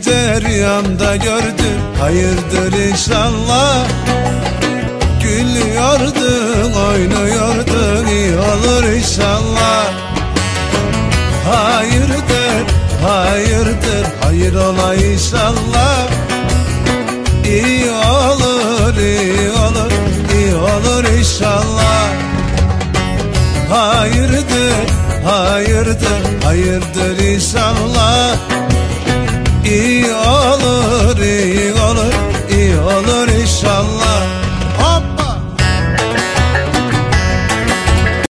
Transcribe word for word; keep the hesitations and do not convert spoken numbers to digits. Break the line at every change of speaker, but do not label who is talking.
rüyamda gördüm, hayırdır inşallah. Gülüyordun, oynuyordun, iyi olur inşallah. Hayırdır, hayırdır, hayır ola inşallah. İyi olur, iyi olur, iyi olur inşallah. Hayırdır, hayırdır, hayırdır inşallah. İyi